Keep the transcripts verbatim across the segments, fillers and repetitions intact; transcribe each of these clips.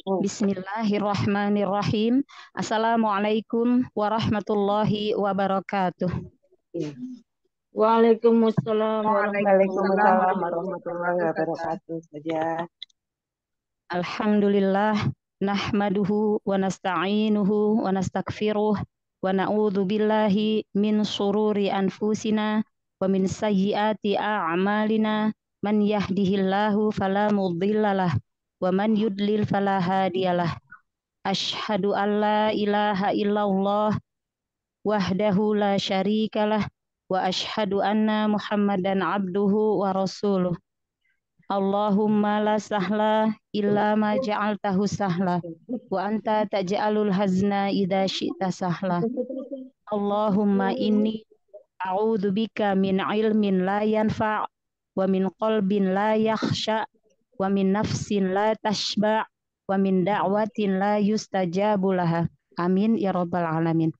Bismillahirrahmanirrahim. Assalamualaikum warahmatullahi wabarakatuh. Waalaikumsalam Waalaikumsalam warahmatullahi warahmatullahi wabarakatuh. Saja. Alhamdulillah, nahmaduhu wa nasta'inuhu wa nastaghfiruh wa na'udzu billahi min sururi anfusina wa min sayyiati a'malina. Man yahdihillahu fala mudhillalah wa man yudlil fala hadiyalah. Asyhadu an la ilaha illallah wahdahu la syarikalah wa asyhadu anna Muhammadan abduhu wa rasuluh. Allahumma la sahla illa ma ja'altahu sahla wa anta taj'alul hazna idza syi'ta sahla. Allahumma inni a'udzu bika min ilmin la yanfa' wa min qalbin la yakhsha wa min nafsin la tashba' wa min da'watin la yustajabu laha. Amin ya rabbal alamin.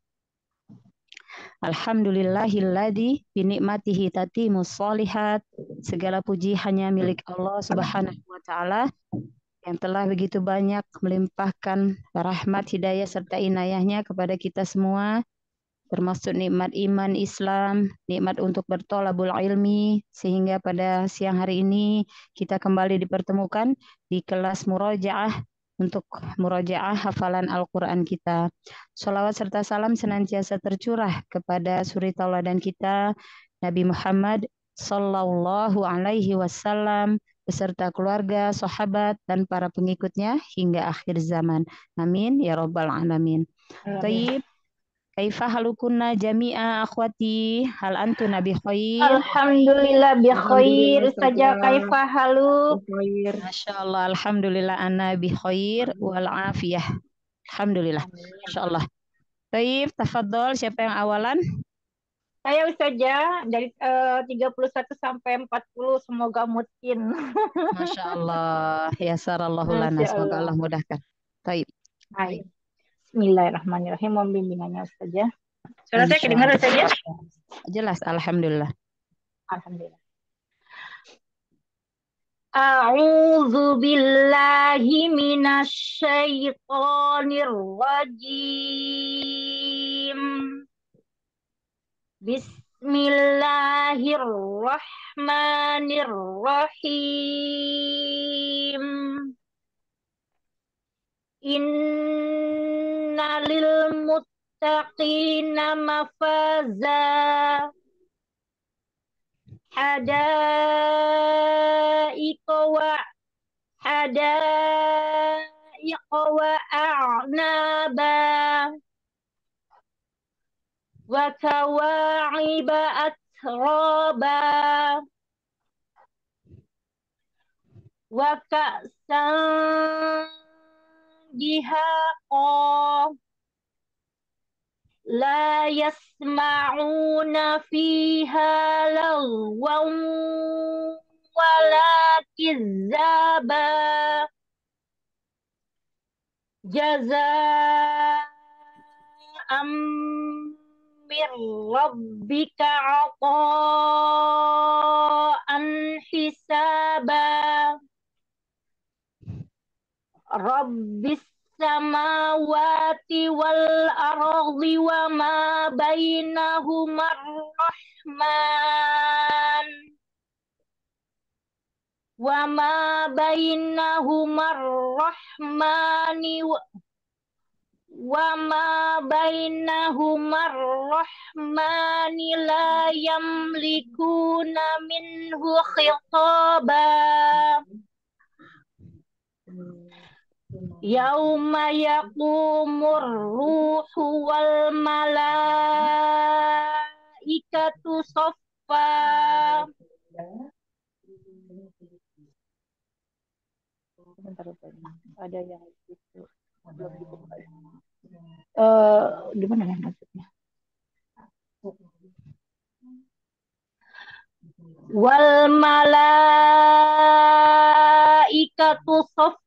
Alhamdulillahilladzi bi ni'matihi tatimus sholihat. Segala puji hanya milik Allah Subhanahu wa taala yang telah begitu banyak melimpahkan rahmat, hidayah serta inayahnya kepada kita semua, termasuk nikmat iman Islam, nikmat untuk bertolabul ilmi, sehingga pada siang hari ini kita kembali dipertemukan di kelas murojaah untuk murojaah hafalan Al-Quran kita. Sholawat serta salam senantiasa tercurah kepada suri tauladan kita, Nabi Muhammad Sallallahu Alaihi Wasallam, beserta keluarga, sahabat, dan para pengikutnya hingga akhir zaman. Amin ya Rabbal Alamin. Taib. Kaifa halukunna jami'a akhwati, hal antu nabi khair? Alhamdulillah bi khair. Saja kaifa haluk? Masya Allah, alhamdulillah ana bi khair wal afiyah. Alhamdulillah. Masya Allah. Taib, tafadhol, siapa yang awalan? Saya Ustazah dari uh, tiga puluh satu sampai empat puluh, semoga mutin. Masya Allah, yasarallahu lana, semoga Allah mudahkan. Taib. Baik. Bismillahirrahmanirrahim. Mohon bimbingannya Ustazah. Suara saya kedengar Ustazah? Jelas, alhamdulillah. Alhamdulillah. A'udzu billahi minasy syaithanir rajim. Bismillahirrahmanirrahim. Inna lil muttaqina mafaza hadaiqa wa hadaiqa wa a'naba wa kawa'iba atraba wa ka'san dihaqa la yasma'una fiha lagwan wala kizzaba jazaa'an min rabbika 'ata'an hisaba Rabbis samawati wal ardi wa ma bainahuma rahman wa ma bainahuma rahmani wa ma bainahuma rahmani la yamlikuna minhu khitaba Yauma yaqumur ruhu wal malaikatu saffa. Ada yang itu belum dibuka. Uh, di mana ya maksudnya? Wal malaikatu saffa.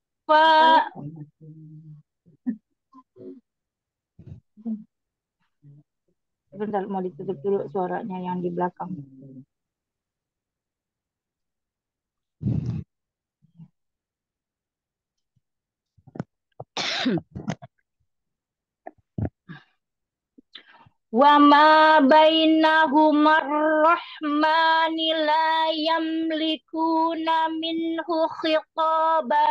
Bentar, mau ditutup dulu suaranya yang di belakang. Wa ma bainahuma ar-rahmani la yamlikuna minhu khitaba.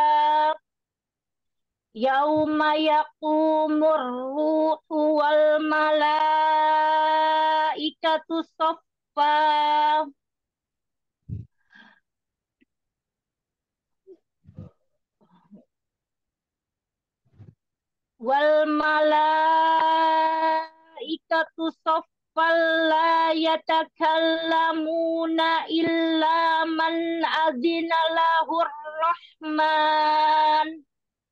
Yauma yaqumur ruhu wal malaikatu saffa. Wal malaikatu saffan la yatakallamuna illa man azina lahur rahman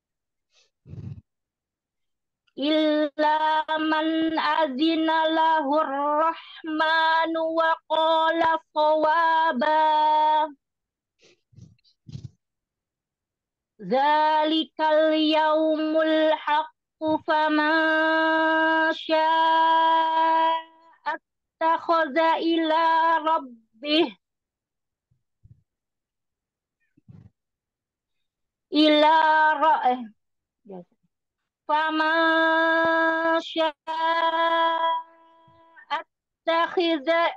illa man azina lahur rahman wa qala shawaba. Zalikal yaumul haqqu faman syaa'a attakhadha ila rabbih ila ra'ih. Faman syaa'a attakhadha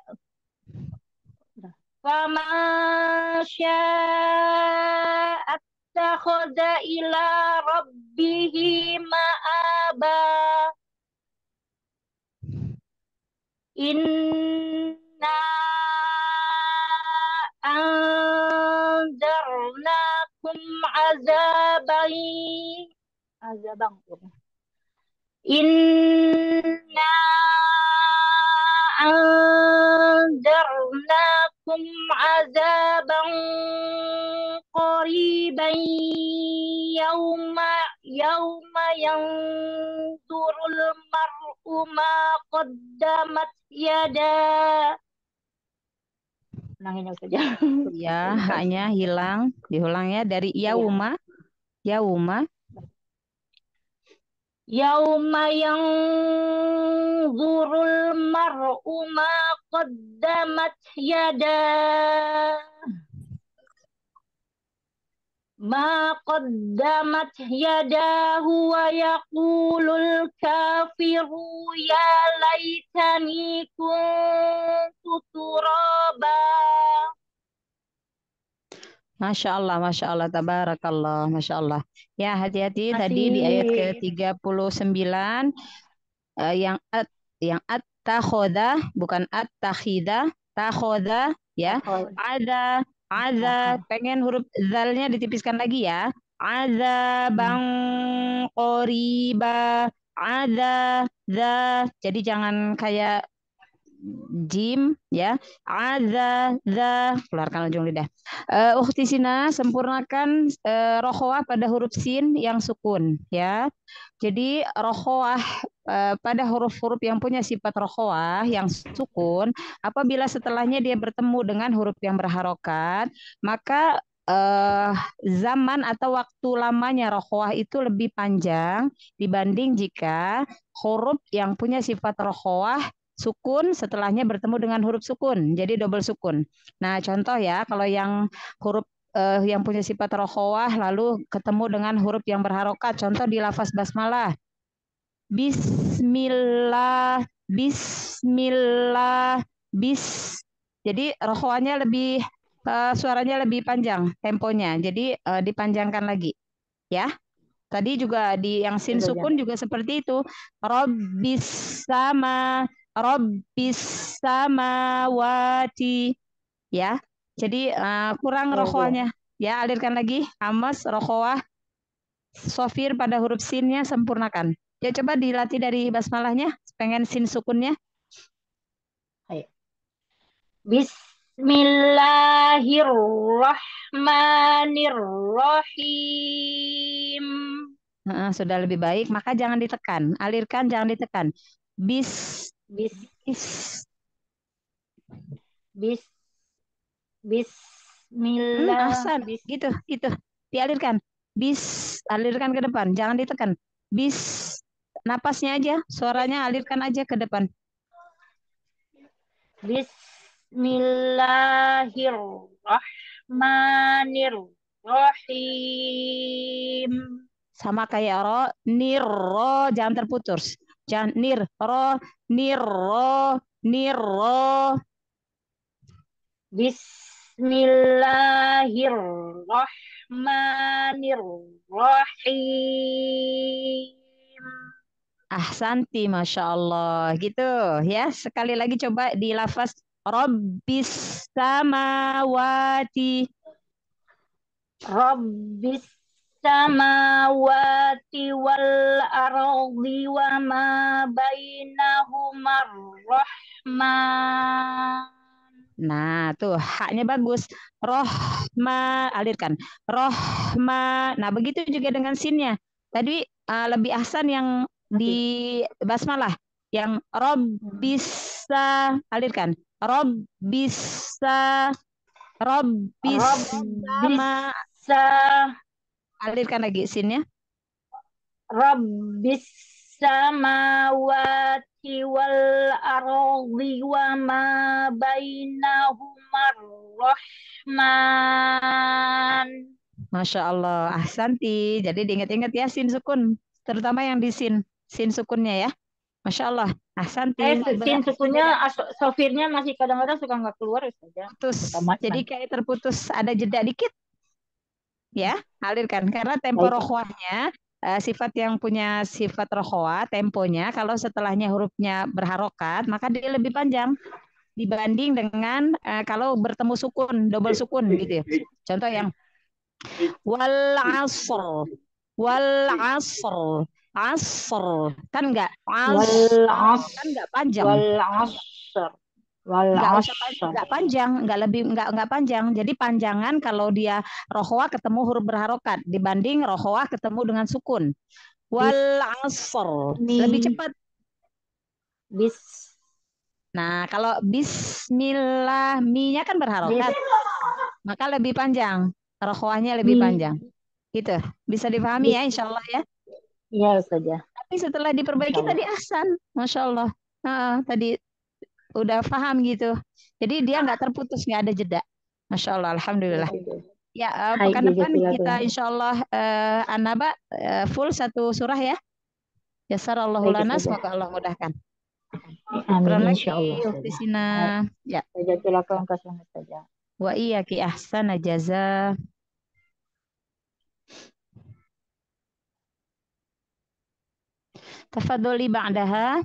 faman syaa'a attakhadha ila rabbihi ma'aba. Inna anzarnakum azaban azaban Inna anzarnakum azaban qariban yauma yauma yanzurul mar'u ma qaddamat yada. Ulanginnya saja. Ya, haknya hilang. Diulang ya dari yauma. Yauma. Yauma yanzurul mar'u ma qaddamat yada. Ma qaddamat yadahu wa yaqulul kafiru ya laitani kuntu turaba. Masya Allah, Masya Allah, tabarakallah, Masya Allah. Ya, hati-hati tadi di ayat ke tiga puluh sembilan uh, yang at, yang at-takhoda, bukan at-takhidah, takhoda, ya. Ada, ada, pengen huruf zalnya ditipiskan lagi ya. Ada bang qoriba, ada, za. Jadi jangan kayak jim ya, ada za, keluarkan ujung lidah. Uh, Ukhti Sina, sempurnakan uh, rokhawah pada huruf sin yang sukun ya. Jadi rokhawah uh, pada huruf-huruf yang punya sifat rokhawah yang sukun, apabila setelahnya dia bertemu dengan huruf yang berharokat, maka uh, zaman atau waktu lamanya rokhawah itu lebih panjang dibanding jika huruf yang punya sifat rokhawah sukun setelahnya bertemu dengan huruf sukun, jadi double sukun. Nah, contoh ya, kalau yang huruf uh, yang punya sifat rokhawah lalu ketemu dengan huruf yang berharokat, contoh di lafaz basmalah. Bismillah, bismillah, bis. Jadi rokhawahnya lebih uh, suaranya lebih panjang temponya. Jadi uh, dipanjangkan lagi. Ya. Tadi juga di yang sin sukun juga seperti itu. Rabbis sama Rabbis samawati, ya. Jadi uh, kurang rokhawahnya, ya. Alirkan lagi. Hamas rokhawah sofir pada huruf sinnya sempurnakan. Ya, coba dilatih dari basmalahnya. Pengen sin sukunnya. Bismillahirrahmanirrahim. Nah, sudah lebih baik, maka jangan ditekan. Alirkan, jangan ditekan. Bis Bis bis bis Bismillah. Hmm, ahsan, bis. gitu, gitu. Dialirkan. Bis, alirkan ke depan, jangan ditekan. Bis, napasnya aja, suaranya alirkan aja ke depan. Bismillahirrahmanirrahim. sama kayak ro, niro, jangan terputus. Jangan nir, ro, niro, niro. Bismillahirrahmanirrahim. Ahsanti, Masya Allah. Gitu ya. Sekali lagi coba dilafaz. Rabbis samawati. Rabbis samawati wal ardi wa ma bainahumar rahman. Nah, tuh haknya bagus. Rohma, alirkan. Rohma. Nah, begitu juga dengan sinnya. Tadi uh, lebih ahsan yang di basmalah. Yang rob bisa, alirkan. Rob bisa, rob bisa, alirkan lagi sinnya. Rabbis samawati wal ardi wa ma bainahumar rahman. Masya Allah, ahsanti. Jadi diingat-ingat ya sin sukun, terutama yang di sin, sin sukunnya ya. Masya Allah, ahsanti. Eh, sin sukunnya, sofirnya masih kadang-kadang suka nggak keluar saja. Putus. Jadi kayak terputus, ada jeda dikit. Ya, alirkan. Karena tempo rokhwahnya, uh, sifat yang punya sifat rokhwah, temponya, kalau setelahnya hurufnya berharokat, maka dia lebih panjang dibanding dengan uh, kalau bertemu sukun, double sukun gitu ya. Contoh yang wal asr, wal asr, asr kan enggak, asr kan enggak panjang. Wal asr. Enggak usah panjang, enggak panjang, enggak lebih enggak enggak panjang. Jadi panjangan kalau dia rokhwah ketemu huruf berharokat dibanding rokhwah ketemu dengan sukun. Wal asr lebih cepat. Bis. Nah, kalau bismillah mi-nya kan berharokat. Maka lebih panjang. Rokhwahnya lebih panjang. Gitu. Bisa dipahami ya insya Allah ya. Iya saja. Tapi setelah diperbaiki tadi ahsan. Masya Allah. Nah, tadi udah paham gitu. Jadi dia nggak terputus, nggak ada jeda. Masya Allah, alhamdulillah. Ya, uh, pekan depan kita insya Allah uh, An-Naba uh, full satu surah ya. Yasarallahu lana, semoga Allah mudahkan. Amin insya Allah. Di sini ya. Jazakallahu khairan saja. Wa iyyaki ahsana jaza. Tafadholi ba'daha.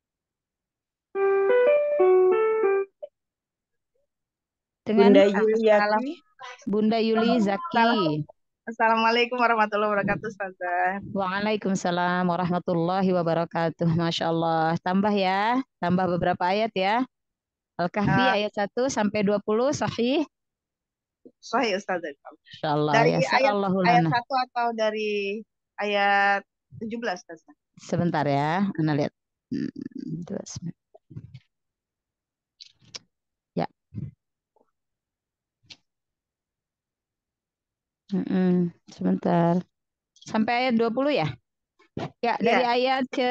Dengan Bunda Yuliati. Bunda Yuli Zaki. Assalamualaikum warahmatullahi wabarakatuh, Ustazah. Waalaikumsalam warahmatullahi wabarakatuh. Masya Allah. Tambah ya, tambah beberapa ayat ya. Al-Kahfi uh, ayat satu sampai dua puluh sahih. Sahih Ustazah. Masya Allah. Dari ya, ayat, ayat satu atau dari ayat tujuh belas, Ustazah? Sebentar ya, Anda lihat. Ya. Mm-mm, sebentar. Sampai ayat dua puluh ya? Ya, dari yeah. ayat ke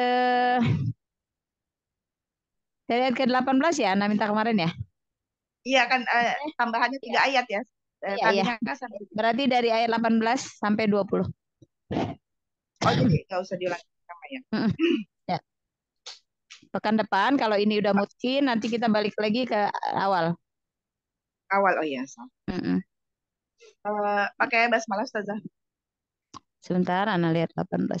dari ayat ke delapan belas ya, Anda minta kemarin ya? Iya kan, eh, tambahannya tiga ayat ya. Eh, iya, iya. Berarti dari ayat delapan belas sampai dua puluh. Oh, jadi nggak usah diulangi sama ya. Ya. Pekan depan kalau ini udah mungkin nanti kita balik lagi ke awal. Awal, oh iya. Mm -mm. Uh, pakai basmalah Ustazah. Sebentar, Ana lihat delapan belas.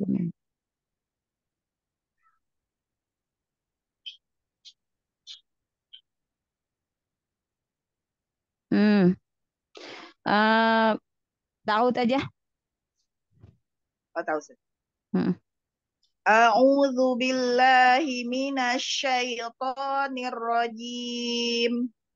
Hmm. Uh, tahu aja. Oh, tahu sih. Hmm. A'udzu billahi minasyaitonir rajim.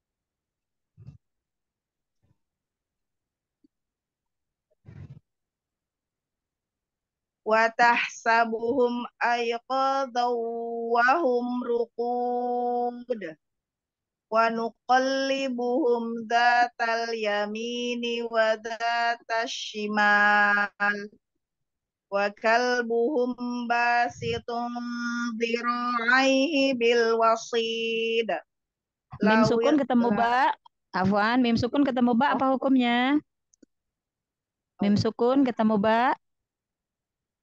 Wa tahsabuhum ayqadhaw wa hum ruqud wa nuqallibuhum dzatal yamini wa dzatash shimal wa kalbuhum basitun dhira'aihi bil wasid. Mim sukun ketemu ba, Afwan, mim sukun ketemu ba apa hukumnya? Mim sukun ketemu ba.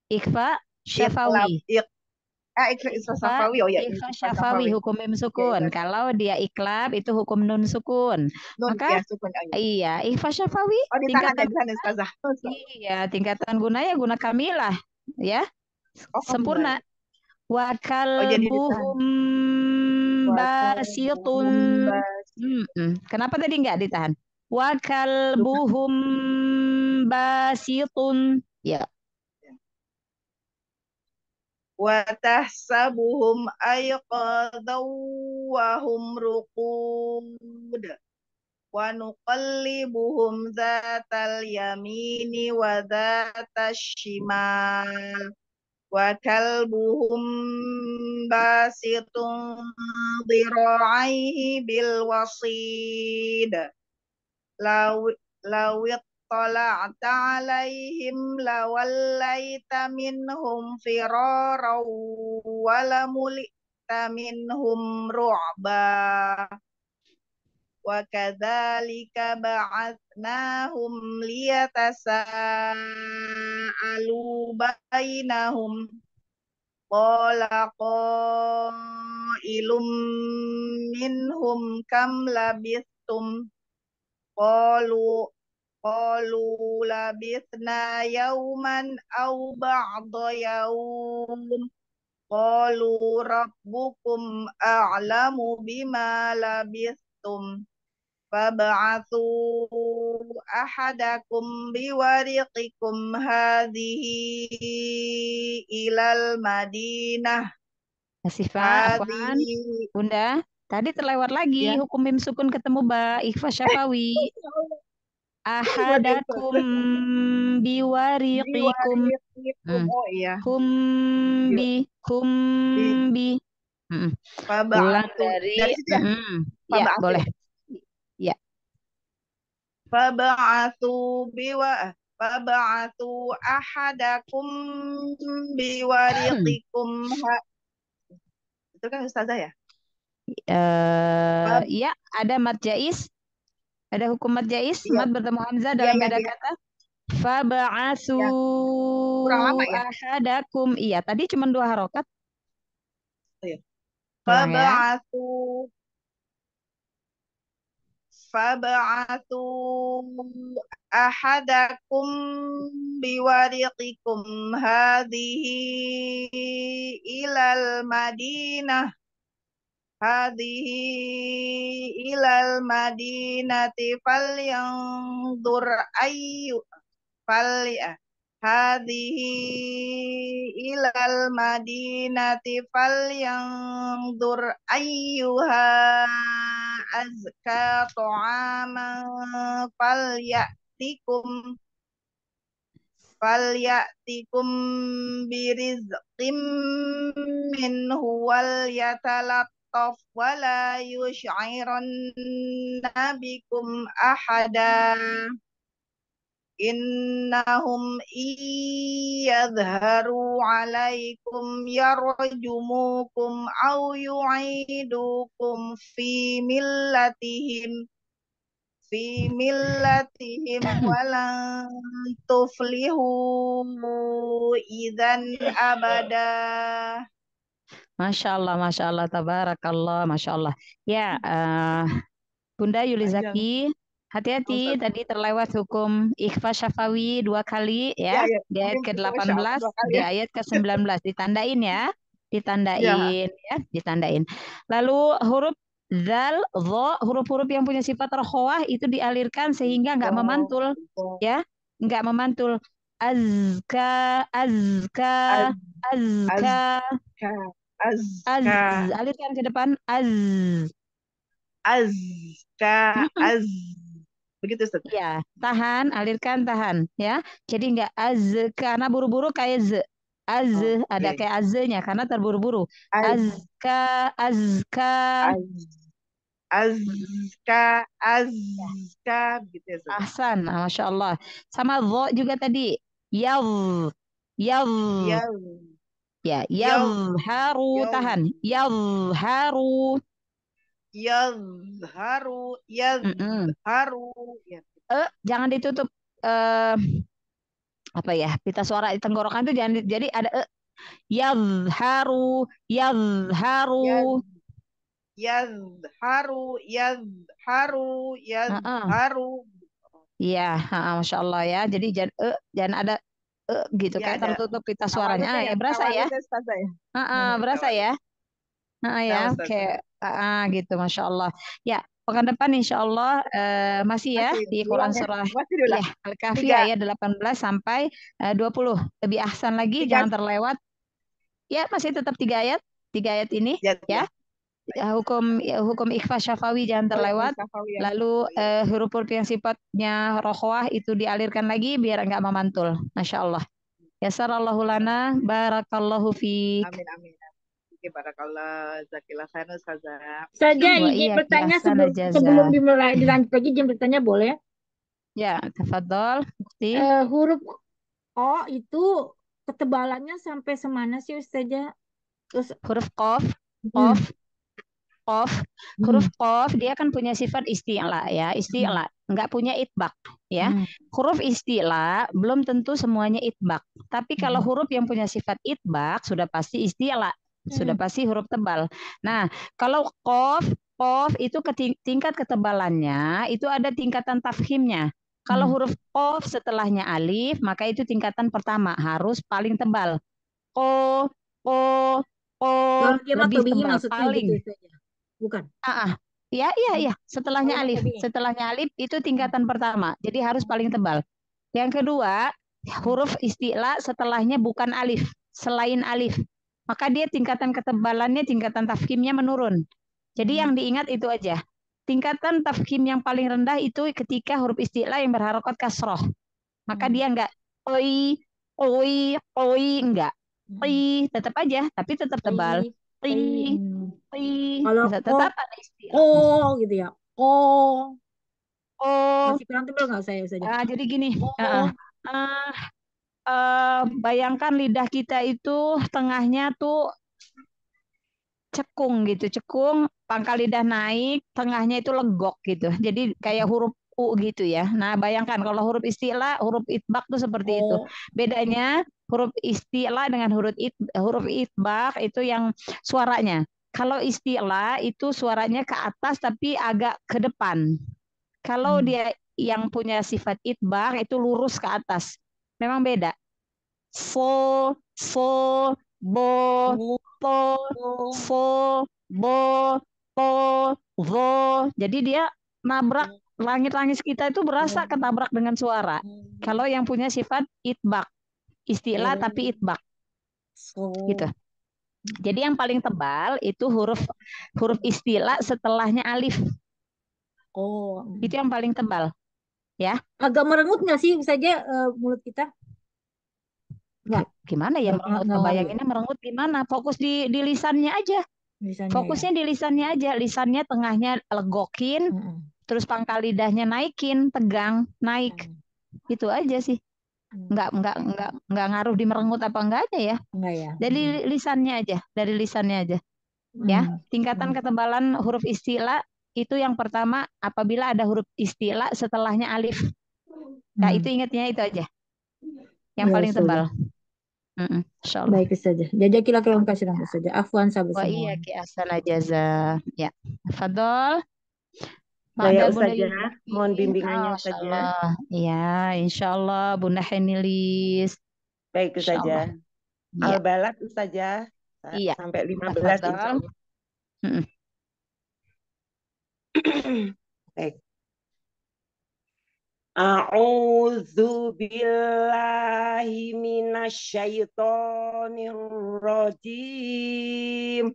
Ikhfa Iklab, syafawi. ik, eh, ik, Isra Ikhfa, Safawi. Oh ya, ikhfa Isra syafawi Safawi. hukum mim Ya, sukun. Isra Kalau dia iklab itu hukum nun sukun. Nun, Maka ya, sukun. Oh, ya. iya, ikhfa syafawi Oh, ditahan ya, tingkatan ditahan Ustazah. iya, tingkatan guna ya guna kamilah ya. Oh, kamu Sempurna. baik. Wa Oh, jadi ditahan. kalbuhum basitun. Wakabumbas. Mm-mm. Kenapa tadi nggak ditahan? Wa kalbuhum basitun. Ya. Watahsabuhum ayqadhaw wa hum ruqud. Wa nuqallibuhum zatal yamini wa zatal shimal. Wa kalbuhum basitun dhira'aihi bil wasid. Law law ittala'ta 'alaihim lawallaita minhum firaran wa lamulita minhum ru'ba. Wa kadzalika ba'atsnahum liyatasaalu bainahum. Qala qailum minhum kam labithtum. Qalu qalu labithna yauman aw ba'da yaum. Qalu rabbukum a'lamu bima labithtum. Fab'athu ahadakum biwariqikum hadhihi ilal madinah. Asifah, afwan. Hadhihi, Bunda, tadi terlewat lagi ya. hukum mim sukun ketemu ba ikhfa syafawi. Ahadakum biwariqikum. Biwariqikum. Hmm. Oh iya. Kumbi, Bi- kumbi. Mm-mm. Ulang Fab'athu. dari, Dari situ ya? mm-mm. Ya Fab'athu boleh. ya. Ya. Fab'athu biwa Fab'athu ahadakum biwariqikum. Ha- Itu kan Ustazah ya? Eh, Fab, ya, ada mad jais, ada hukum mad jais, iya, mad bertemu hamzah iya dalam yang beda dia kata. Faba'asu ya kurang lama ya. ahadakum. Iya, tadi cuma dua harokat. Oh, iya. Ulang ya. Fab'athu Fab'athu ahadakum biwariqikum hadhihi ilal madinah hadhihi ilal madinati falyanzur ayyu fal hadhihi ilal madinati falyanzur ayyuha azka ta'aman falyatikum falyatikum birizqim minhu wal yatalattaf wala yush'iranna bikum ahada. Innahum iyadharu alaikum yarjumukum au yu'idukum fi millatihim fi millatihim walan tuflihu idzan abada. Masya Allah, Masya Allah, tabarakallah, Masya Allah. Ya, eh, Bunda Panjang. Yulizaki, hati-hati Ustaz. tadi terlewat hukum ikhfa syafawi dua kali Ya, ya, ya. di ayat Mungkin ke kita delapan Masya Allah belas, dua kali di ya. ayat ke sembilan belas, ditandain ya, Ya. ditandain ya, ditandain. Lalu huruf zal, dho, huruf-huruf yang punya sifat rokhawah itu dialirkan sehingga nggak memantul ya, nggak memantul. Azka, azka, Az, azka, azka, az, azka, alirkan ke depan, az. azka, az. Begitu Ustaz. Ya, tahan, alirkan, tahan, ya. Jadi nggak az, karena buru-buru kayak z. Az, ada Oke. kayak aznya karena terburu-buru. Az, Azka, azka. az, azka, azka, begitu ya Ustaz. Ahsan, nah, Masya Allah. Sama dho juga tadi. Yav, yav, Yaw, ya, yaw, yavharu, yaw, tahan. Yavharu. yazharu, Mm-mm. yazharu. Ya. Eh, jangan ditutup. Eh, apa ya, pita suara di tenggorokan itu jangan di- jadi ada e. Yadharu, Yaz, yadharu. yazharu, yazharu, Heeh. yazharu. Iya, heeh, Masya Allah ya. Jadi jangan e, jangan ada e gitu Ya kayak ada tertutup pita suaranya. tawaludnya Ah, ya, ya berasa ya. tawaludnya Ustazah ya. Heeh, Hmm, berasa ya. tawalud. Heeh, ya, Nah, oke. Ustazah. Ah, gitu, Masya Allah. Ya, pekan depan Insya Allah eh, masih ya Masih di Quran diulang ya. surah Masih ya diulang. Al-Kahfi Tiga, ayat delapan belas sampai eh, dua puluh. Lebih ahsan lagi, tiga, jangan terlewat. Ya, masih tetap tiga ayat, tiga ayat ini ya, ya. tiga. Baik. Ya, hukum ya, hukum ikhfa syafawi jangan Oh, yang terlewat. Mustafawi ya. Lalu Oh iya. eh, huruf-huruf yang sifatnya rokhwah itu dialirkan lagi biar enggak memantul. Masya Allah. Yasarallahu lana, barakallahu fiik. Amin, amin. Oke, barakallah. Zakillah khair Ustazah. Saja Wa izin iya ki bertanya ahsana sebelum jaza. sebelum dimulai dilanjut lagi izin bertanya boleh? Ya, tafadhol, Bukti. Eh, huruf O itu ketebalannya sampai semana sih Ustazah? Terus Huruf qaf, qaf, hmm, qaf. Huruf hmm, qaf dia kan punya sifat isti'la ya, hmm, isti'la, enggak punya itbaq ya. hmm, Huruf isti'la belum tentu semuanya itbaq. Tapi kalau hmm, huruf yang punya sifat itbaq sudah pasti isti'la, sudah hmm, pasti huruf tebal. Nah, kalau qaf, qaf itu keting- tingkat ketebalannya itu ada tingkatan tafkhimnya. Kalau hmm. huruf qaf setelahnya alif, maka itu tingkatan pertama harus paling tebal. Ko, ko, ko Kalau dia mah lebih tabii tebal maksudnya gitu paling. Ustazah. Bukan. Ah, ah. Ya, iya, Hmm. iya. Oh, Setelahnya dia mah alif, tabii. setelahnya alif itu Hmm. tingkatan pertama. Jadi harus paling tebal. Yang kedua, Hmm. huruf isti'la setelahnya bukan alif, selain alif. Maka dia tingkatan ketebalannya, tingkatan tafkhimnya menurun. Jadi Hmm. yang diingat itu aja. Tingkatan tafkhim yang paling rendah itu ketika huruf isti'la yang berharokat kasroh. Maka Hmm. dia enggak oi, oi, oi, enggak. Hmm. Oi, tetap aja, tapi tetap tebal. Tai, tai. Oi, Hmm. oi, Kalau bisa ko, tetap ada ko istilah. gitu ya. Ko Oh, masih kurang tebal nggak saya saja? ah, jadi gini, Ko. ah, ah. Ah, eh, bayangkan lidah kita itu tengahnya tuh cekung gitu, cekung, pangkal lidah naik, tengahnya itu legok gitu. Jadi kayak huruf U gitu ya. Nah, bayangkan kalau huruf istilah, huruf itbak tuh seperti itu. Ko. Bedanya huruf istilah dengan huruf it, huruf itbak itu yang suaranya. Kalau istilah itu suaranya ke atas tapi agak ke depan. Kalau Hmm. dia yang punya sifat itbak itu lurus ke atas. Memang beda. So, so, bo, Ko. po, Ko. fo, bo, po, vo. Jadi dia nabrak langit-langit kita itu berasa Ko. ketabrak dengan suara. Ko. Kalau yang punya sifat itbak, istilah tapi itbak gitu. So. Jadi yang paling tebal itu huruf huruf istilah setelahnya alif. Oh, Itu yang paling tebal ya. agak merengut nggak sih saja eh, mulut kita? Nggak, Gimana ya nggak, nggak merengut? nggak ngaruh ya Kebayanginnya merengut gimana? Fokus di di lisannya aja. misalnya ya. Fokusnya di lisannya aja. Lisannya tengahnya legokin, Mm-mm. terus pangkal lidahnya naikin, tegang, naik. Mm. Itu aja sih. Mm. Nggak nggak nggak nggak ngaruh di merengut apa enggaknya ya. Enggak ya. Dari Mm. lisannya aja, dari lisannya aja. Ya, Mm. tingkatan Mm. ketebalan huruf istilah itu yang pertama apabila ada huruf istilah setelahnya alif. Nah, itu Mm. ingatnya itu aja. Yang Ya paling sudah. tebal. Mm-mm, Insya Allah. Baik saja. Jadi kira kira kasih nama saja. Afwan sahabat Wa semua. iya ki asana jaza. Ya. Fadol. Ya ya Ma'da Bunda Ustazah, mohon Lili. bimbingannya Oh, Masya Ustazah. Allah. Ya, Insya Allah Bunda Henilis. Baik Insya Allah. Ustazah. Ya. Al-Balad Ustazah sa- Iya. sampai lima belas insya Tafadhol. Allah. Mm-mm. Baik. A'udzu billahi minasyaitonir rajim.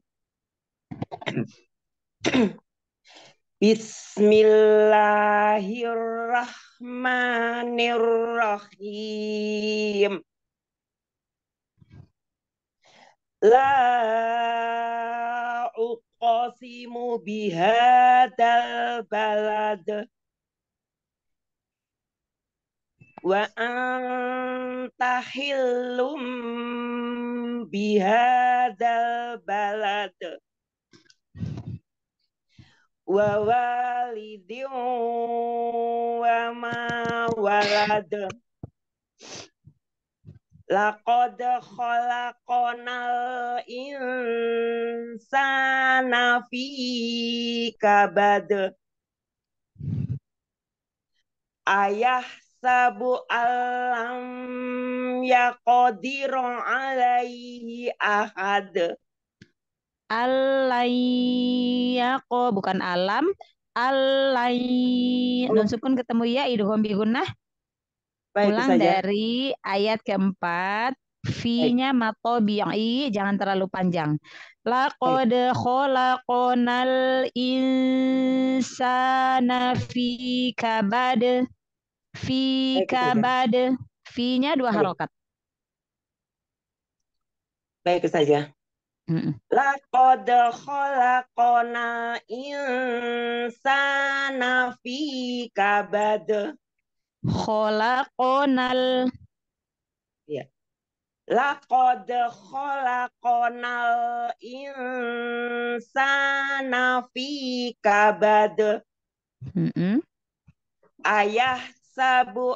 Bismillahirrahmanirrahim. La uqasimu bihadzal balad wa anta hillum bihadzal balad wa walidin wa ma walad. Laqad khalaqonal insana fi kabad. Ayah sabu alam yaqdiru alaihi ahad. Alayyaqo bukan alam. Alay Oh, nun sukun ketemu ya idgham bi gunnah. baik Ulang saja. dari ayat keempat. Baik, Fi-nya matobi'i jangan terlalu panjang. baik, Laqad khalaqonal insana fi kabad. Fi baik saja. kabad. Fi-nya dua Baik, harokat. baik saja. Mm-mm. Laqad khalaqonal insana fi kabad. Khalaqonal Ya. Laqad khalaqonal insana fi kabad. Mm-mm. Ayah sabu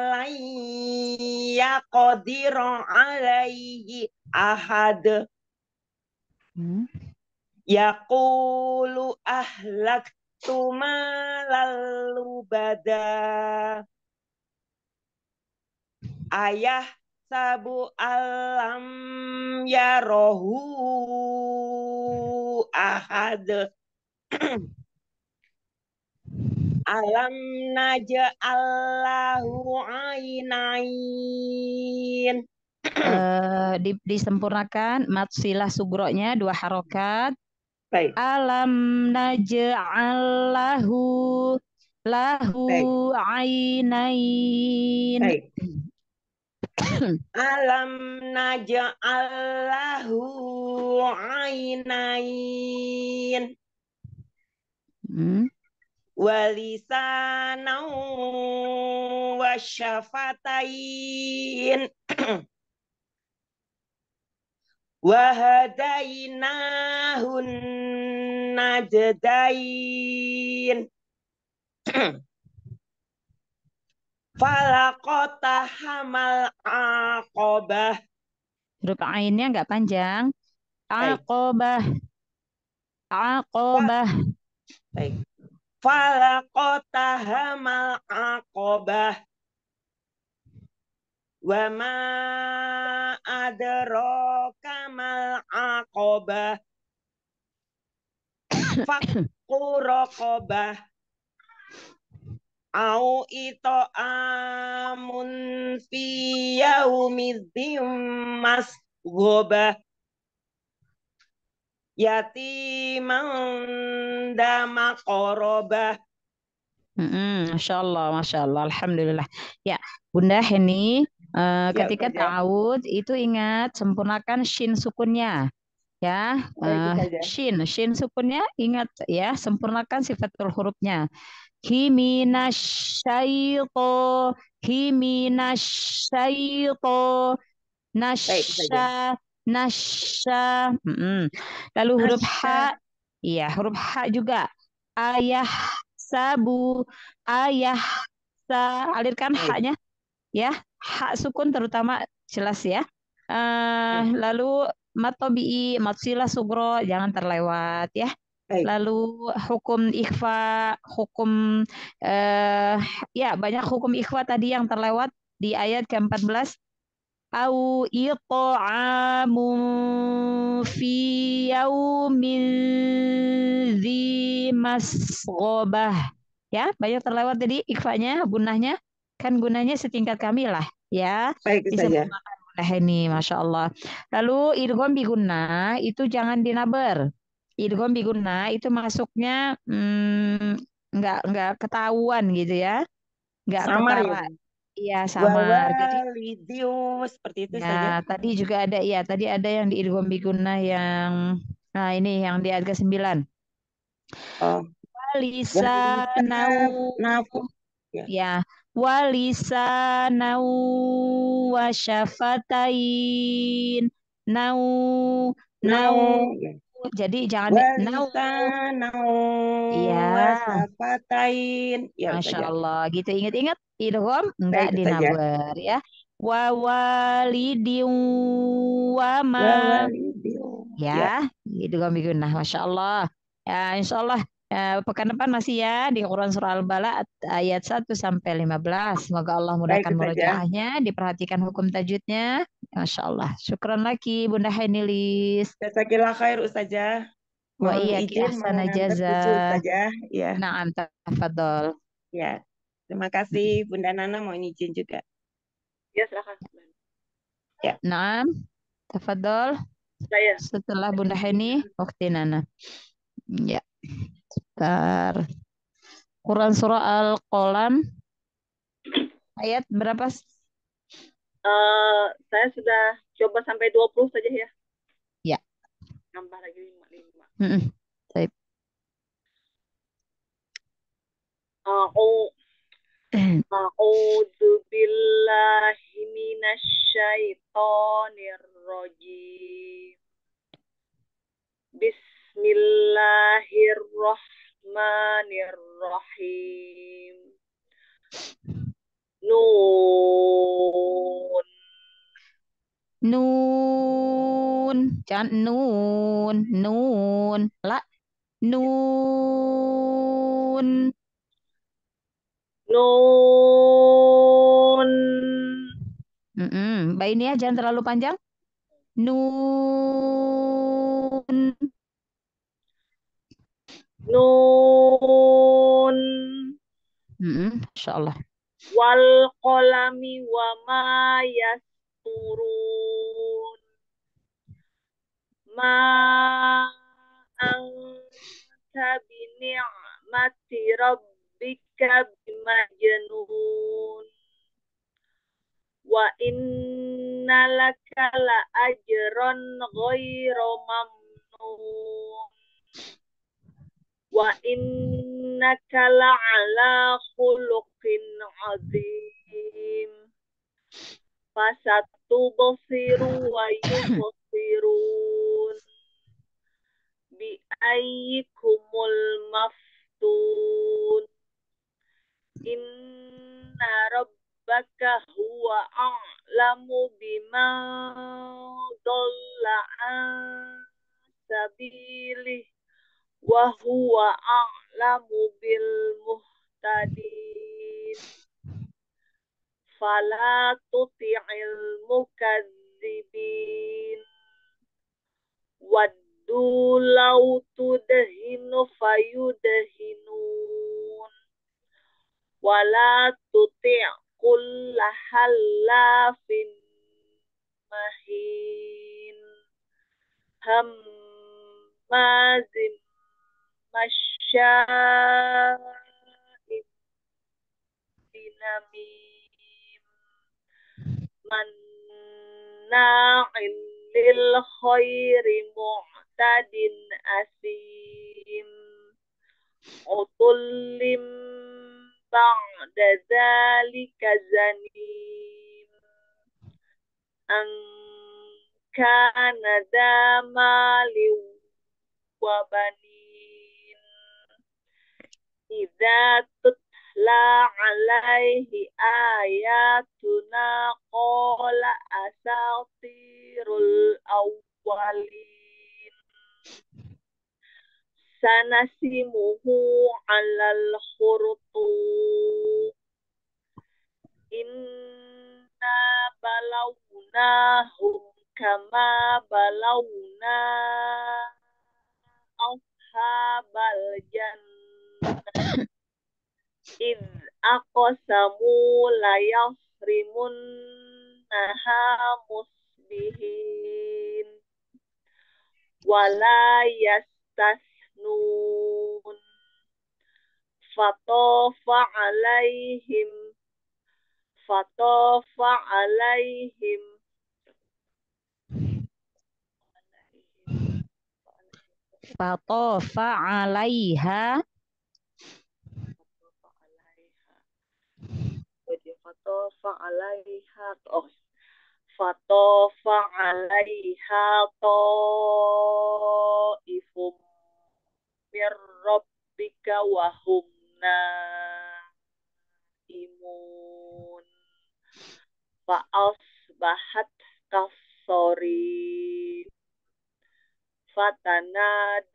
alayya qadiru alaihi ahad. Hmm. Yaqulu ahlaktu malal lubada. Ayah sabu alam yarohu ahad. Alam naja'allahu ainain. Eh, di, disempurnakan mat silah sugronya dua harokat. Baik, Alam naj'al lahu lahu baik, ainain. baik. Alam naja'allahu ainain. Hmm. Walisanan wasyafatain. Wahadainahun najdain. Falaqata hamal aqobah. Huruf ainnya nggak panjang. Baik, Aqobah, Fa- aqobah. baik. Falaqata hamal aqobah. Wa ma adraka mal aqobah. Fakku raqobah. Au ito amun fi yaumidzim masghobah. Yatiman dama qorobah. Mm-mm, Masya Allah, Masya Allah, Alhamdulillah. Ya, Bunda Heni, eh, Ya ketika saja, ta'awud itu ingat sempurnakan shin sukunnya. Ya, baik eh, saja. shin, shin sukunnya ingat ya, sempurnakan sifatul hurufnya. Himinasyaito, himinasyaito, Baik saja. nasya, nasya. Mm-mm. Lalu huruf Nasya, H, iya huruf H juga. Ayah sabu, ayah sa, alirkan baik. H-nya ya, H sukun terutama jelas ya. Eh, Ya, lalu matobi'i, matsilah sugro jangan terlewat ya. baik. Lalu hukum ikhfa, hukum eh ya banyak hukum ikhfa tadi yang terlewat di ayat keempat belas. Au it'amun fi yaumin dzi masghobah. Ya, banyak terlewat tadi ikhfanya, gunahnya. Kan gunanya setingkat kami lah ya. Baik Bisa saja. menggunakan gunah ini, Masya Allah. Lalu idgham bi gunnah itu jangan dinaber. Idgham bi gunnah itu masuknya hmm, nggak nggak ketahuan gitu ya, nggak Samar ya, ketara. Bu. Iya samar. Jadi Wawalidiu, seperti itu saja. ya tadi juga ada ya tadi ada yang di idgham bi gunnah yang nah ini yang di ayat ke sembilan. Oh, Walisanau nafu. Ya, ya walisanau wasyafatain nau nau nau. Ya. jadi jangan di- nau Walisanau iya wasafatain. Ya Masya saja. Allah gitu ingat-ingat idgham enggak Baik saja. dinaber ya wa walidin wa ma. Wa walidin. Ya, Ya, gitu kan Nah, Masya Allah. Ya, Insya Allah ya, pekan depan masih ya di Quran Surah Al-Balad ayat satu sampai lima belas. Semoga Allah baik mudahkan Ustazah. murojaahnya, diperhatikan hukum tajwidnya. Masya Allah. Syukran lagi Bunda Henilis. Jazakillah khair Ustazah. Wa Mohon iyaki izin ahsana mengantar jaza. cucu Ustazah. Ya, Na'am, tafadhol. ya. Terima kasih Bunda Nana, mohon izin juga. Ya, silakan. Ya. Na'am, tafadhol. Saya. Setelah Bunda Heni, waktu Nana. Ya, sebentar. Quran Surah Al-Qalam ayat berapa? Eh, saya sudah coba sampai dua puluh saja ya. Ya. Nambah lagi lima puluh lima. Mm-mm. Baik. A'u- A'udzu billahi minasyaitonir rajim. Bismillahirrahmanirrahim. Nun. Nun, jangan nun, nun, la, nun, Nun. Mm-mm. Mbak ini ya jangan terlalu panjang. Nun, Nun. Mm-mm. Masya Allah. Wal qalami wa ma yasturun. Ma anta bi ni'mati rabbika bimajnun. Wa inna laka la ajran ghairu mamnun. Wa innaka la'ala khuluqin azim. Fasatubsiru wa yubsirun. Bi ayyikumul maftun. Inna rabbaka huwa a'lamu biman dhalla an sabilih wa huwa a'lamu bil muhtadin. Fala tuti'il mukazzibin. Waddu law tudhinu fayudhinun. Wala tuti' kulla halafin mahin. Hammazim masya'in binamim. Manna'in lil khairi mu'tadin asim. Utullim ba'da dzalika zanim. An kana dzamali wa banin. Idza tutla alaihi ayatuna qala asatirul awwalin. Sanasimuhu alal khurtuum. Inna balawnahum kama balawna ashabal jannah id aqsamu la yasrimunnaha musbihin wala yastasnun. Fatofa alaihim Fatofa alaihim Fatofa alaiha. Fatofa alaiha. Jadi fatofa alaiha. Oh, fatofa alaiha ta'ifum mir rabbika wa hum naimun. Fa'asbahat kasorin fatana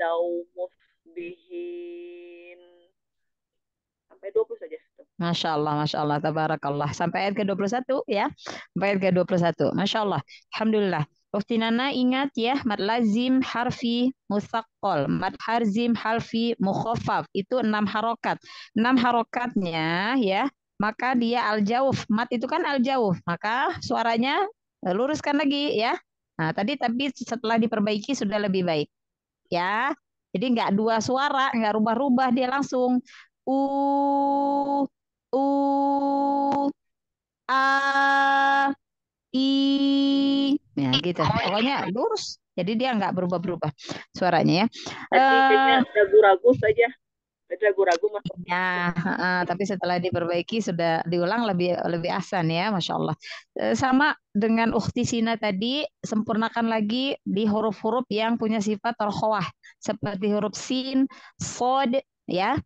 musbihin. Sampai dua puluh saja. Masya Allah, Masya Allah, tabarakallah. Sampai ayat ke dua puluh satu ya. Sampai ayat ke dua puluh satu. Masya Allah. Alhamdulillah. Ukti Nana ingat ya, mad lazim harfi musaqqal, mad harzim harfi mukhaffaf. Itu enam harokat. Enam harokatnya ya, maka dia al-jauf. Mad itu kan al-jauf. Maka suaranya eh, luruskan lagi ya. Nah, tadi tapi setelah diperbaiki sudah lebih baik ya. Jadi nggak dua suara, nggak rubah-rubah, dia langsung u u a i ya gitu. Pokoknya lurus. Jadi dia nggak berubah-berubah suaranya ya. Tadi kayaknya Eh, ragu-ragu saja. Tadi ragu-ragu masuk. ya, eh, tapi setelah diperbaiki sudah diulang lebih lebih asan ya, Masya Allah. Eh, sama dengan ukhti Sina tadi, sempurnakan lagi di huruf-huruf yang punya sifat tarkhawah seperti huruf sin, sod, ya,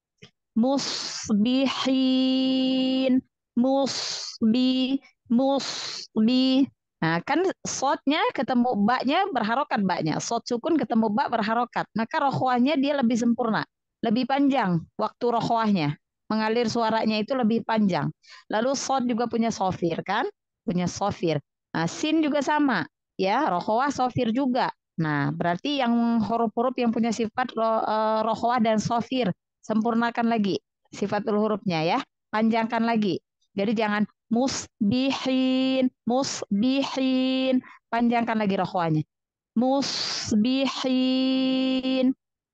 musbihin, musbi, musbi. Nah, kan sodnya ketemu baknya berharokat baknya. Sod sukun ketemu bak berharokat. Maka rokhwahnya dia lebih sempurna. Lebih panjang waktu rokhwahnya. Mengalir suaranya itu lebih panjang. Lalu sod juga punya sofir kan? Punya sofir. Nah, sin juga sama. Ya, rokhwah sofir juga. Nah, berarti yang huruf-huruf yang punya sifat ro, eh, rokhwah dan sofir sempurnakan lagi sifatul hurufnya ya, panjangkan lagi. Jadi jangan musbihin, musbihin, panjangkan lagi rokhwanya. Musbihin,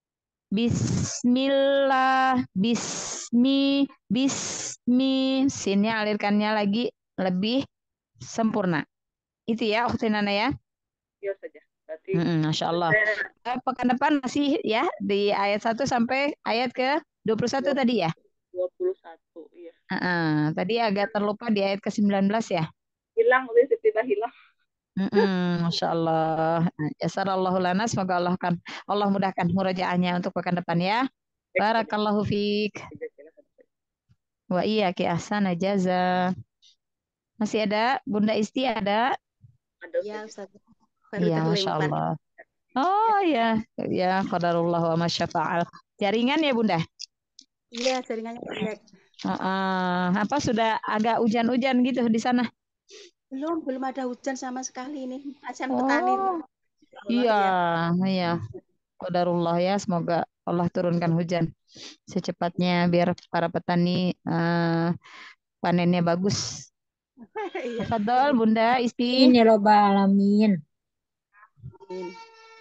bismillah, bismi, bismi, sinnya alirkannya lagi lebih sempurna. Itu ya, Ukhti Nana ya. Iya saja. Berarti Mm-mm, Masya Allah. saya Eh, Pekan depan masih ya di ayat satu sampai ayat ke dua puluh satu tadi ya. dua puluh satu. Iya. Heeh, tadi agak terlupa di ayat ke sembilan belas ya. Hilang, udah tiba hilang. Mm-mm, Masya Allah. Yasarallahu lana, semoga Allah kan Allah mudahkan murajaahnya untuk pekan depan ya. Barakallahu fiik. Wa iyyaki ahsana jaza. Masih ada Bunda Isti ada? Ada Ya, saja. Ustaz. Baru Iya, Masya terlempar. Allah. Oh ya, ya qadarullah wa masyafa'al. Jaringan ya Bunda? Iya, jaringannya pendek. Heeh, apa sudah agak hujan-hujan gitu di sana? Belum, belum ada hujan sama sekali ini. Acan petani. Oh, Allah iya, ya. iya. Qadarullah ya, semoga Allah turunkan hujan secepatnya biar para petani eh, panennya bagus. Iya. Tafadhol Bunda Isti. Ini robbal alamin. Amin.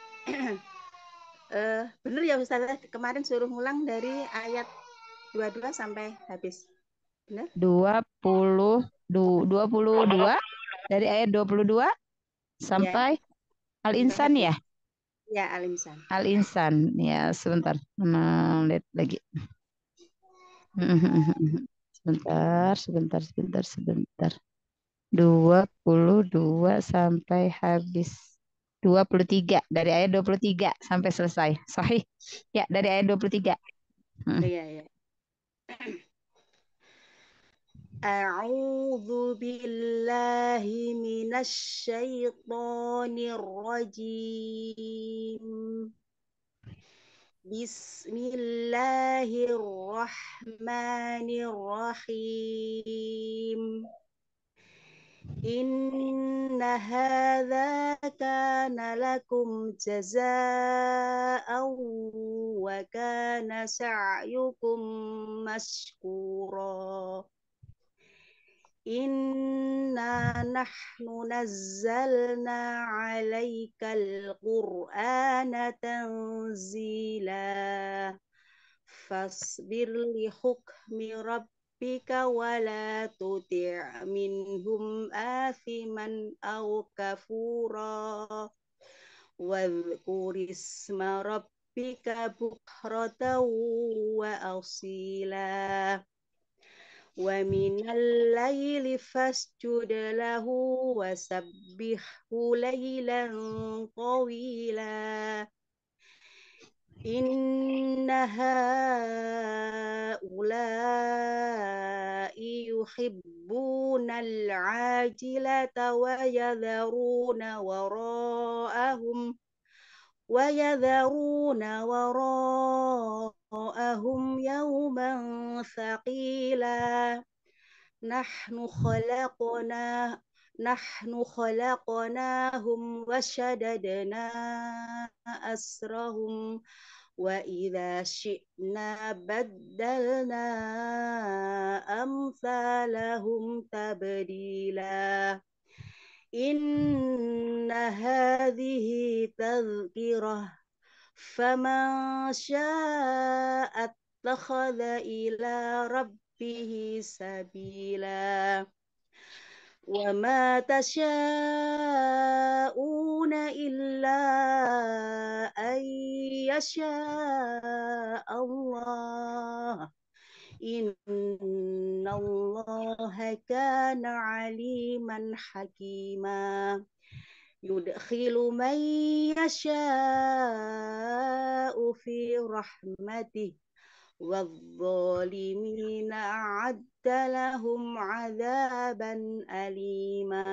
Eh, bener ya Ustaz, kemarin suruh ngulang dari ayat dua puluh dua sampai habis. Bener? dua puluh du- dua puluh dua dari ayat dua puluh dua Iya, sampai sampai Al-Insan habis. ya. Ya, Alimsan. Al-Insan ya sebentar. Hmm, lihat lagi. Sebentar, sebentar, sebentar, sebentar. dua puluh dua sampai habis. dua puluh tiga dari ayat dua puluh tiga sampai selesai. Sahih. Ya, dari ayat dua puluh tiga. Hmm. Iya, iya. A'udzu billahi minasy syaithanir rajim. Bismillahirrahmanirrahim. Inna hadza kana lakum jazaa'an wa kana sa'yukum mashkura. Inna nahnu nazzalna 'alaikal qur'ana tanzila. Fasbir li hukmi rabbika wa la tuti' minhum athiman aw kafura. Wadhkur isma rabbika bukratan wa asila. Wa minal laili fasjud lahu wasabbihhu laylan tawila. Inna haula'i yuhibbuna al-ajilata wa yadharuna wara'ahum wa yadharuna wara'ahum yawman thaqila nahnu khalaqna nahnu khalaqnahum wa shaddadna asrahum wa idza syi'na baddalna amsalahum tabdila inna hadhihi tadhkirah faman syaa'a attakhadha ila rabbihi sabila wa ma tasyaa'una illa an yasha Allah innallaha kana aliman hakima yudkhilu man yasha'u fi rahmatih والظالمين أعد لهم عذابا أليما.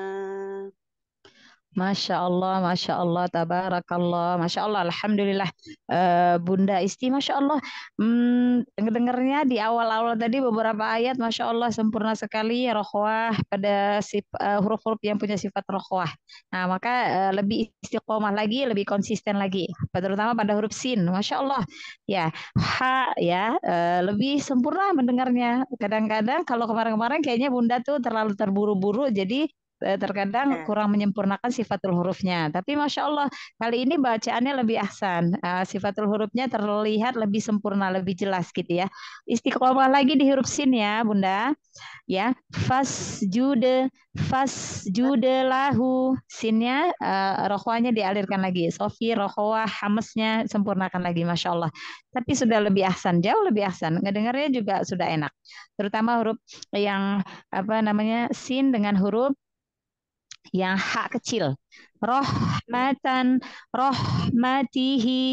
Masya Allah, Masya Allah, Tabarakallah, Masya Allah, Alhamdulillah. Eh, Bunda Isti, Masya Allah. Hmm, dengarnya di awal-awal tadi beberapa ayat, Masya Allah, sempurna sekali, rokhwah pada sif, eh, huruf-huruf yang punya sifat rokhwah. Nah, maka eh, lebih istiqomah lagi, lebih konsisten lagi, terutama pada huruf sin, Masya Allah. Ya, ha, ya, eh, lebih sempurna mendengarnya. Kadang-kadang kalau kemarin-kemarin kayaknya Bunda tuh terlalu terburu-buru, jadi terkadang kurang menyempurnakan sifatul hurufnya. Tapi Masya Allah, kali ini bacaannya lebih ahsan. Uh, sifatul hurufnya terlihat lebih sempurna, lebih jelas gitu ya. Istiqomah lagi di huruf sin ya, Bunda. Ya, fasjude, fasjude lahu. Sinnya, uh, rokhwanya dialirkan lagi. Sofi, rokhwah, hamesnya sempurnakan lagi, Masya Allah. Tapi sudah lebih ahsan, jauh lebih ahsan. Ngedengarnya juga sudah enak. Terutama huruf yang apa namanya sin dengan huruf yang hak kecil. Rohmatan, rohmatihi,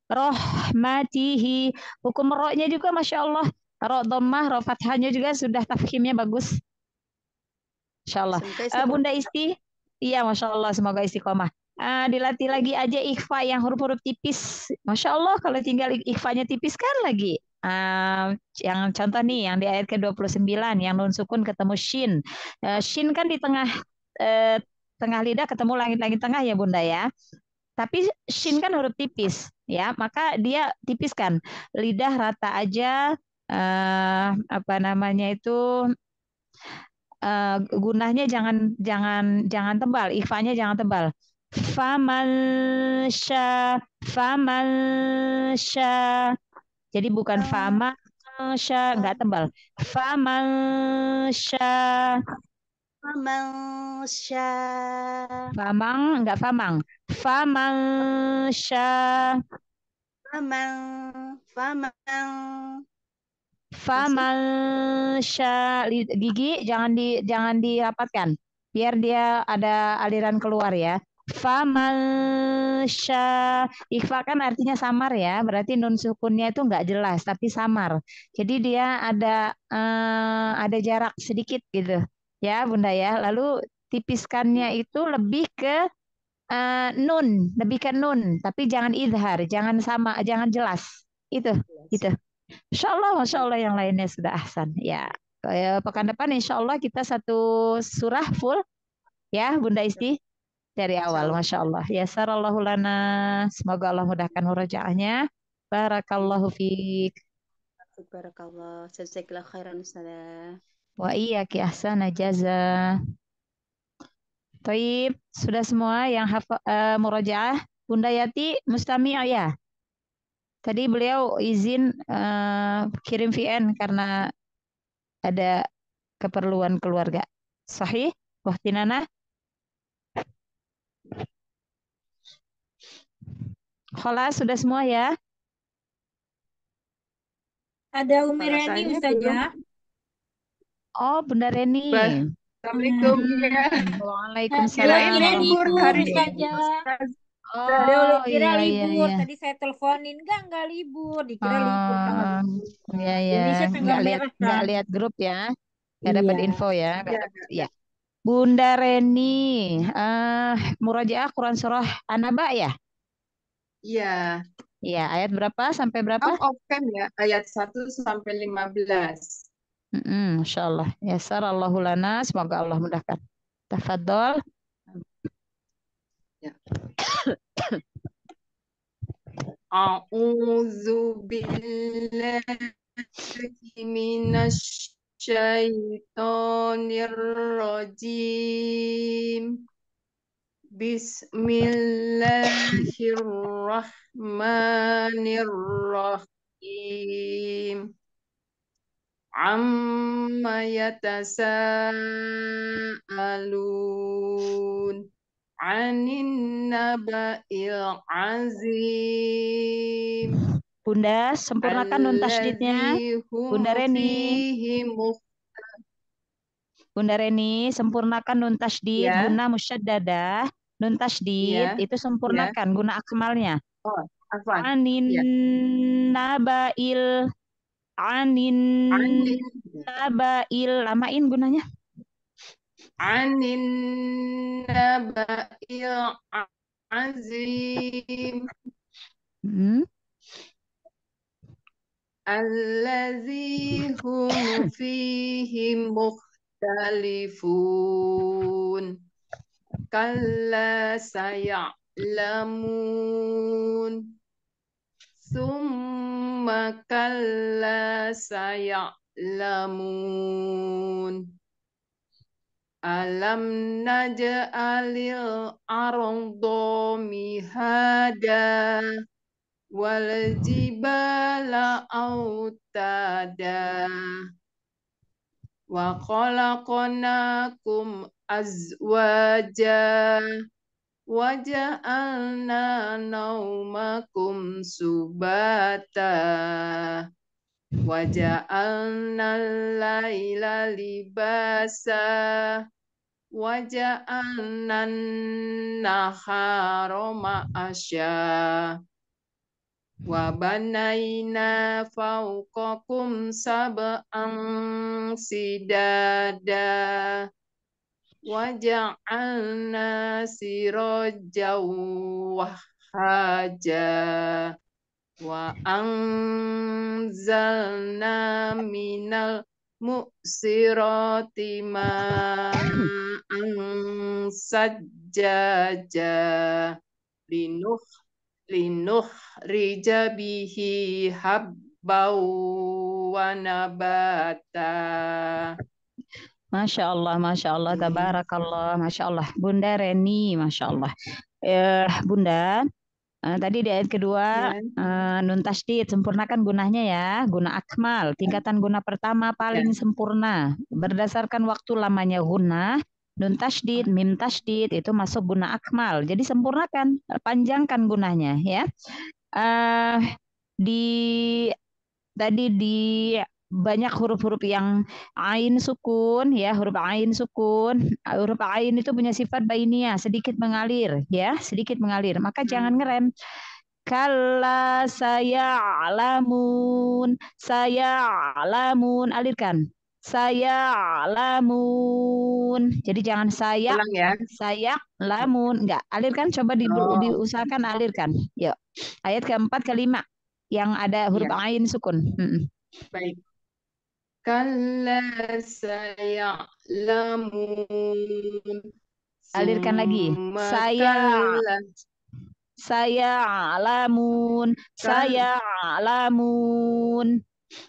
rohmatihi. Hukum ro-nya juga Masya Allah. Ro dhammah, ro fathahnya juga sudah tafkhimnya bagus. Masya Allah. Uh, Bunda Isti, iya Masya Allah, semoga istiqomah. Uh, dilatih lagi aja ikhfa yang huruf-huruf tipis. Masya Allah, kalau tinggal ikhfanya tipis kan lagi. Uh, yang contoh nih, yang di ayat ke dua puluh sembilan, yang nun sukun ketemu shin. Uh, shin kan di tengah eh, tengah lidah ketemu langit-langit tengah ya Bunda ya. Tapi shin kan huruf tipis ya, maka dia tipiskan lidah rata aja. Eh, apa namanya itu eh, gunahnya jangan jangan jangan tebal, ikhfanya jangan tebal. Faman sya, faman sya. Jadi bukan fama sya, nggak tebal. Faman sya. Famang sya. Famang enggak famang. Famang sya. Famang, famang. Famang sya. Gigi jangan di jangan dirapatkan. Biar dia ada aliran keluar ya. Famang sya. Ikhfa kan artinya samar ya. Berarti nun sukunnya itu enggak jelas tapi samar. Jadi dia ada eh, ada jarak sedikit gitu. Ya, Bunda ya. Lalu tipiskannya itu lebih ke uh, nun, lebih ke nun, tapi jangan idhar, jangan sama, jangan jelas. Itu, itu. Insya Allah, Masya Allah yang lainnya sudah ahsan. Ya, pekan depan Insya Allah kita satu surah full, ya Bunda Isti dari awal, Masya Allah. Ya sarallahu lana, semoga Allah mudahkan murojaahnya. Barakallahu fiik. Barakallah, jazakallahu khairan Ustazah. Wa iyyaki ahsana jaza. Taib, sudah semua yang hafal uh, murojaah. Bunda Yati mustami' ya. Tadi beliau izin uh, kirim V N karena ada keperluan keluarga. Sahih? Wahti Nana? Kholas, sudah semua ya? Ada Umi Reni Ustazah. Oh, Bunda Reni. Assalamualaikum. Hmm. Waalaikumsalam. Kirain libur hari ini. Beliau Oh kira iya iya libur. iya. Tadi saya teleponin, enggak, enggak libur. Dikira libur tanggal Oh dua puluh lima. iya iya. Indonesia tanggal Nggak lihat merah nggak kan? lihat grup ya. Nggak Iya. dapat info ya. Nggak Iya, dapat. iya, Ya. iya. Bunda Reni, eh murojaah Quran surah An-Naba ya? Iya. Iya, ayat berapa sampai berapa? Out of camp ya, ayat satu sampai lima belas. Mm-mm, Masya Allah. Yasar Allahu lana. Semoga Allah mudahkan. Tafadhol. Ya. A'udzu billahi minasy syaitonir rajim. Bismillahirrahmanirrahim. Amma yatasaalun anin naba'il azim Bunda, sempurnakan nun tasdidnya. alladzi Bunda hum Reni. fihi mukh- Bunda Reni, sempurnakan nun tasdid, Ya, guna musyaddadah. Nun tasdid ya, itu ya. sempurnakan guna akmalnya. Oh, afwan. Anin Ya. nabail anin Anin nabail lamain gunanya. anin naba'il azim Hmm. alladzi hum fihi mukhtalifun kalla saya'lamun summa kalla saya'lamun alam naj'alil arda mihada wal jibala autada wa khalaqnakum azwaja wa ja'alna naumakum subata wa ja'alna al-laila libasa wa ja'alna an-nahara ma'asya wa banaina fawqakum sab'an sidada wa ja'alna sirajan wahhaja wa anzalna minal mu'sirati ma'an sajjaja linuh linuh rija bihi habbau wa nabata. Masya Allah, Masya Allah, Hmm. tabarakallah, Masya Allah. Bunda Reni, Masya Allah. Eh, Bunda, eh, tadi di ayat kedua, Ya. eh, nun tasdid, sempurnakan gunanya ya, guna akmal. Tingkatan guna pertama paling sempurna. Berdasarkan waktu lamanya guna, nun tasdid, mim tasdid, itu masuk guna akmal. Jadi sempurnakan, panjangkan gunanya ya. Eh, di tadi di banyak huruf-huruf yang ain sukun ya, huruf ain sukun. Huruf ain itu punya sifat bainiyah, sedikit mengalir ya, sedikit mengalir. Maka jangan ngerem. Kalla saya alamun, saya alamun, alirkan. Saya alamun. Jadi jangan saya Ulang ya. saya lamun, enggak. Alirkan, coba di, Oh. diusahakan alirkan. Yuk. Ayat keempat kelima yang ada huruf Ya. ain sukun. Mm-mm. Baik. Kalla saya'lamun. Alirkan lagi. Summa Saya kalla saya alamun, saya alamun.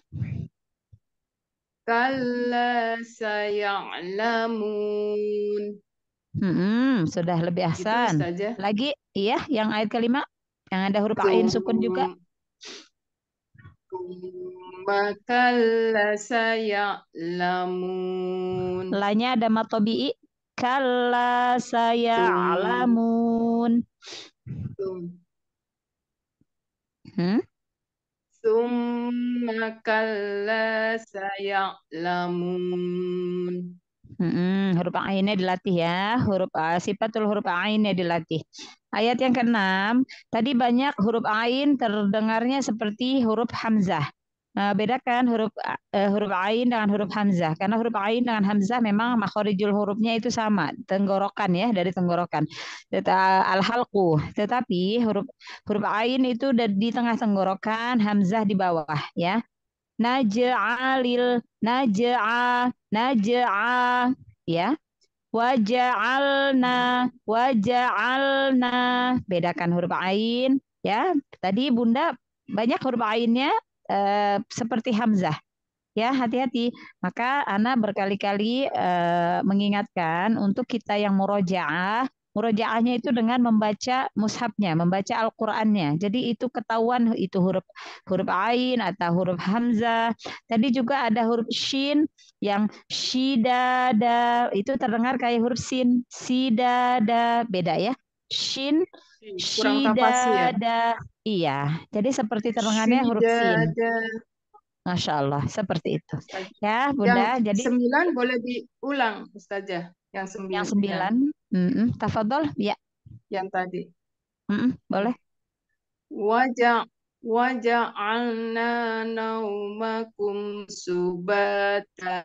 kalla saya'lamun. Hmm, sudah lebih Gitu ahsan. saja. Lagi, iya, yang ayat kelima yang ada huruf ain sukun juga. Summa kalla saya'lamun. Lanya ada matobi'i. Kalla saya Sum- alamun. Sum- Hmm? Summa kalla saya'lamun. Hmm, huruf ainnya dilatih ya. Huruf uh, sifatul huruf ainnya dilatih. ayat yang keenam, tadi banyak huruf ain terdengarnya seperti huruf hamzah. Nah, bedakan huruf uh, huruf ain dengan huruf hamzah. Karena huruf ain dengan hamzah memang makhorijul hurufnya itu sama, tenggorokan ya, dari tenggorokan. Al-halqu. Tetapi huruf huruf ain itu di tengah tenggorokan, hamzah di bawah ya. Naj'alil, naj'a, naj'a ya. Waja'alna, waja'alna. Bedakan huruf ain ya. Tadi Bunda banyak huruf ainnya eh, seperti hamzah. Ya, hati-hati. Maka Ana berkali-kali eh, mengingatkan untuk kita yang murojaah, murojaahnya itu dengan membaca mushafnya, membaca Al-Qur'annya. Jadi itu ketahuan itu huruf huruf ain atau huruf hamzah. Tadi juga ada huruf shin yang shidada, itu terdengar kayak huruf sin, sidada, beda ya. Shin, Kurang tafasih ya. shidada. Iya, jadi seperti terdengarnya huruf sin. Shidada. Masya Allah, seperti itu. Ustazah. Ya, Yang Bunda. Jadi sembilan boleh diulang, Ustazah. Yang sembilan. yang sembilan, mm-mm, tafadhol, ya. Yang tadi. Mm-mm, boleh. Wajah waja'alna naumakum subata.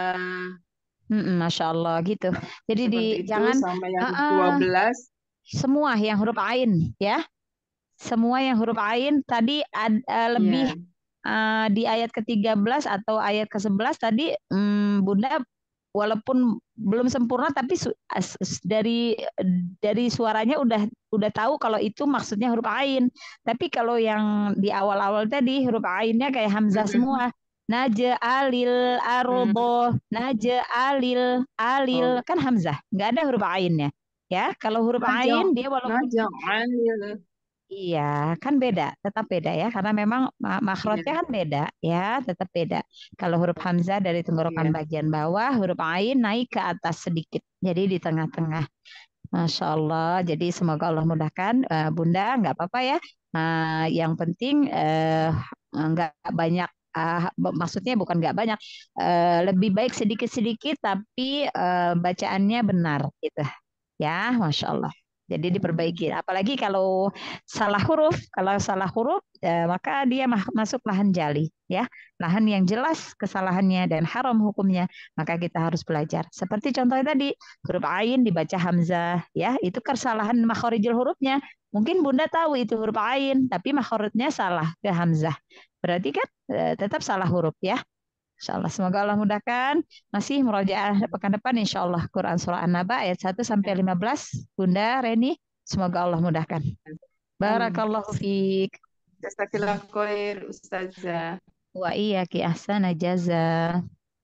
Mm-mm, Masya Allah, gitu. Jadi di Seperti itu jangan sama yang uh, uh, dua belas. semua yang huruf ain, ya. Semua yang huruf ain tadi ad, uh, lebih Iya. uh, di ayat ke tiga belas atau ayat ke sebelas tadi, um, Bunda walaupun belum sempurna tapi su- as- as- dari dari suaranya udah udah tahu kalau itu maksudnya huruf ain. Tapi kalau yang di awal-awal tadi huruf ainnya kayak hamzah Mhm. semua. Naja alil Hmm. arobo, naja alil alil Oh. kan hamzah, nggak ada huruf ainnya. Ya, kalau huruf Najah ain dia walaupun naja'alil. iya, kan beda, tetap beda ya, karena memang ma- Iya. makhrajnya kan beda ya, tetap beda. Kalau huruf hamzah dari tenggorokan Iya. bagian bawah, huruf ain naik ke atas sedikit, jadi di tengah-tengah. Masya Allah, jadi semoga Allah mudahkan. Eh, Bunda, nggak apa-apa ya. Nah, yang penting eh, nggak banyak, ah, b- maksudnya bukan nggak banyak, eh, lebih baik sedikit-sedikit, tapi eh, bacaannya benar gitu. Ya, Masya Allah. Jadi diperbaiki. Apalagi kalau salah huruf, kalau salah huruf, eh, maka dia ma- masuk lahan jali, ya, lahan yang jelas kesalahannya dan haram hukumnya. Maka kita harus belajar. Seperti contohnya tadi, huruf ain dibaca hamzah, ya, itu kesalahan makhorijul hurufnya. Mungkin Bunda tahu itu huruf ain, tapi makhorijnya salah ke hamzah. Berarti kan eh, tetap salah huruf, ya. Insya Allah. Semoga Allah mudahkan. Masih murojaah pekan depan insya Allah. Quran Surah An-Naba ayat satu sampai lima belas. Bunda, Reni, semoga Allah mudahkan. Amin. Barakallahu fiik. Jazakillah khair, Ustazah. Wa iyyaki ahsana jaza.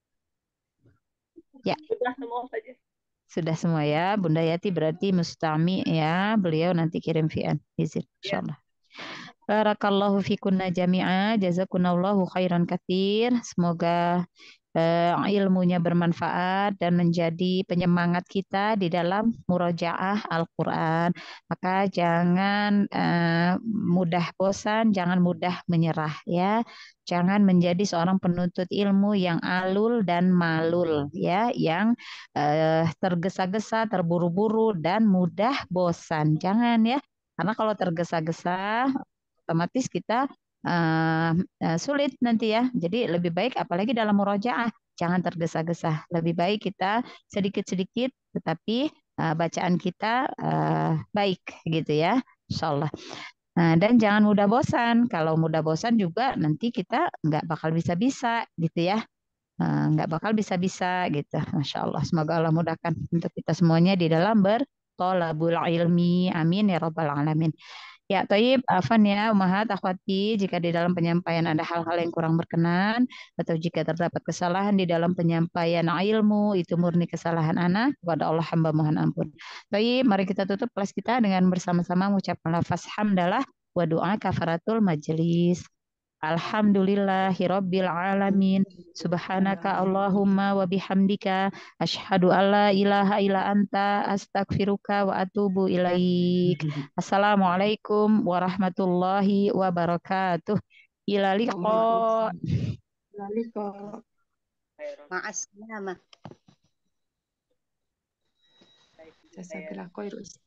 Ya, Sudah semua saja. sudah semua ya. Bunda Yati berarti mustami ya. Beliau nanti kirim V N. Izin. Insya Ya. Allah. Barakallahu fikunna jami'a. Jazakunallahu khairan katsir. Semoga eh, ilmunya bermanfaat dan menjadi penyemangat kita di dalam murojaah Al-Quran. Maka jangan eh, mudah bosan, jangan mudah menyerah ya. Jangan menjadi seorang penuntut ilmu yang alul dan malul ya, yang eh, tergesa-gesa, terburu-buru dan mudah bosan. Jangan ya. Karena kalau tergesa-gesa otomatis kita uh, uh, sulit nanti ya. Jadi lebih baik apalagi dalam murojaah jangan tergesa-gesa. Lebih baik kita sedikit-sedikit tetapi uh, bacaan kita uh, baik gitu ya. Insya Allah. Nah, dan jangan mudah bosan. Kalau mudah bosan juga nanti kita nggak bakal bisa-bisa gitu ya. Uh, nggak bakal bisa-bisa gitu. Masya Allah. Semoga Allah mudahkan untuk kita semuanya di dalam bertolabul ilmi. Amin ya rabbal alamin. Ya, Toyib, Afan ya, Umahat, Akhwati, jika di dalam penyampaian ada hal-hal yang kurang berkenan, atau jika terdapat kesalahan di dalam penyampaian ilmu, itu murni kesalahan anak, kepada Allah hamba mohon ampun. Toyib, mari kita tutup kelas kita dengan bersama-sama mengucapkan lafaz hamdalah wa doa kafaratul majelis. Alhamdulillahirabbil alamin. Subhanaka Allahumma wa bihamdika asyhadu alla ilaha illa anta astaghfiruka wa atubu ilaik. Assalamualaikum warahmatullahi wabarakatuh. Ila liqa. Ma'as. Jazakillah khair, Ustazah.